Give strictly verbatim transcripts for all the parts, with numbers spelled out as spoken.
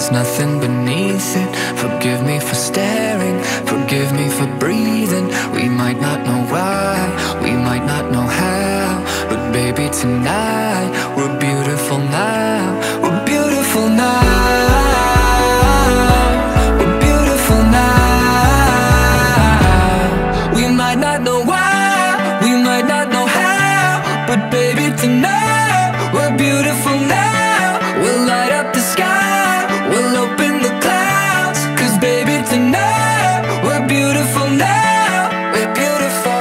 there's nothing beneath it. Forgive me for staring, forgive me for breathing. We might not know why, we might not know how, but baby tonight, we're beautiful now. We're beautiful now. We're beautiful now. We might not know why, we might not know how, but baby tonight, we're beautiful now. We'll light up the sky, we'll open the clouds, 'cause baby tonight, we're beautiful now. We're beautiful.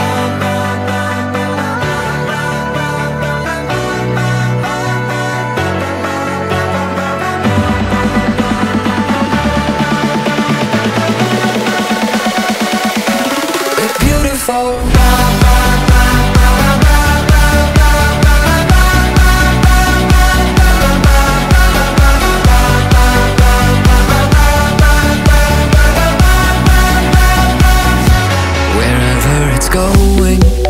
We're beautiful. Going